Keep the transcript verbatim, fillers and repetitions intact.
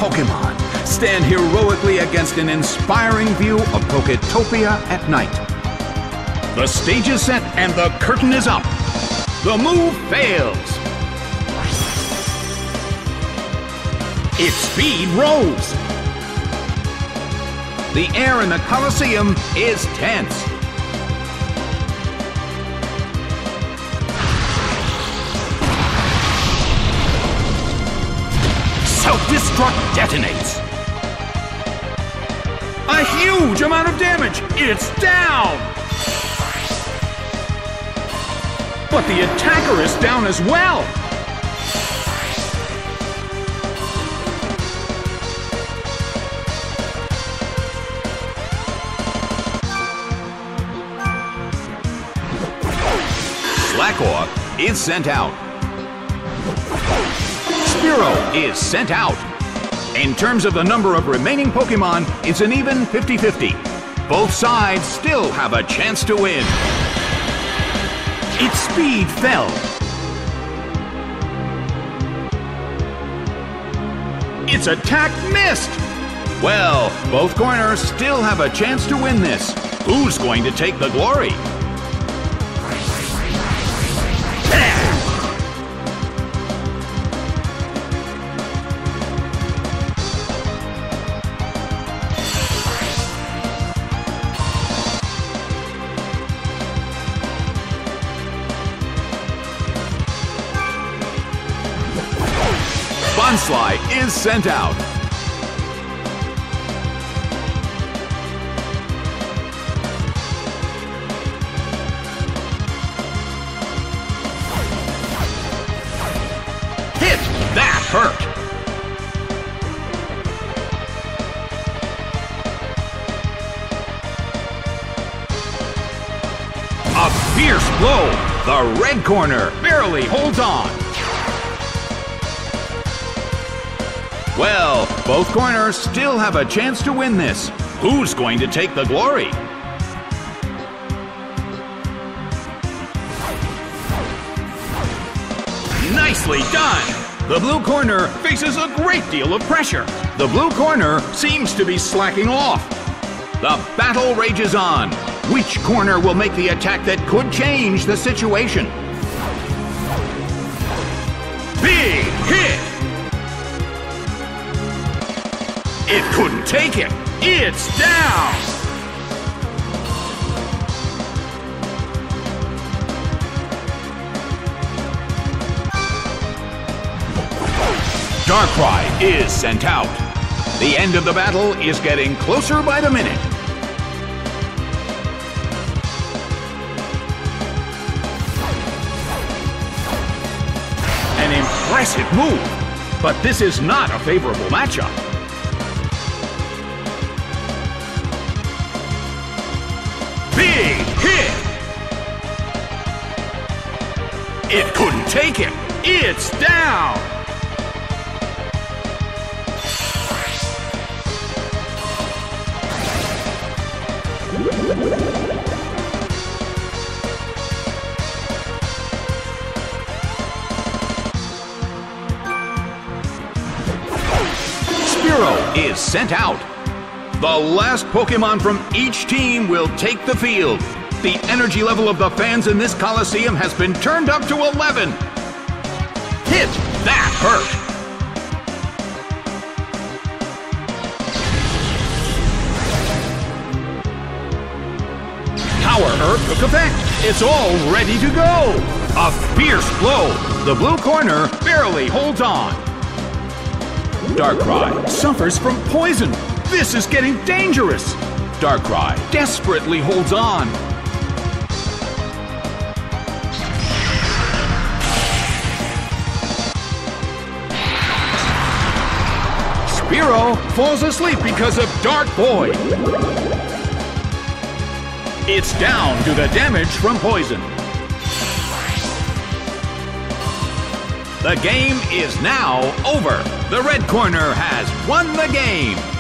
Pokemon stand heroically against an inspiring view of Poketopia at night. The stage is set and the curtain is up. The move fails. Its speed rose. The air in the Colosseum is tense. Self-destruct detonates. A huge amount of damage. It's down. But the attacker is down as well. Slakoth is sent out. Spearow is sent out. In terms of the number of remaining Pokemon, it's an even fifty fifty. Both sides still have a chance to win. Its speed fell. Its attack missed. Well, both corners still have a chance to win this. Who's going to take the glory? Bonsly is sent out. Hit! That hurt! A fierce blow! The red corner barely holds on. Well, both corners still have a chance to win this. Who's going to take the glory? Nicely done! The blue corner faces a great deal of pressure. The blue corner seems to be slacking off. The battle rages on. Which corner will make the attack that could change the situation? Big hit! It couldn't take it. It's down. Darkrai is sent out. The end of the battle is getting closer by the minute. An impressive move, but this is not a favorable matchup. Big hit! It couldn't take it. It's down. Spearow is sent out. The last Pokemon from each team will take the field. The energy level of the fans in this Coliseum has been turned up to eleven. Hit! That hurt! Power Earth took effect. It's all ready to go. A fierce blow. The blue corner barely holds on. Darkrai suffers from poison. This is getting dangerous! Darkrai desperately holds on. Spearow falls asleep because of Dark Void. It's down to the damage from poison. The game is now over. The red corner has won the game.